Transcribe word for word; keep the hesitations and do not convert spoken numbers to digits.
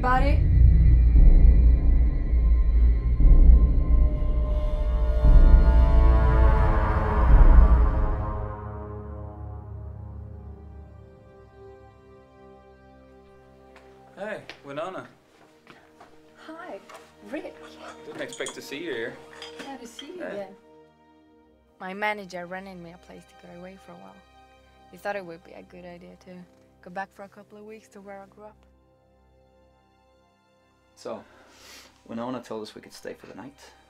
everybody. Hey, Winona. Hi, Rick. Didn't expect to see you here. Glad to see you Hey. again. My manager rented me a place to go away for a while. He thought it would be a good idea to go back for a couple of weeks to where I grew up. So, Winona told us we could stay for the night.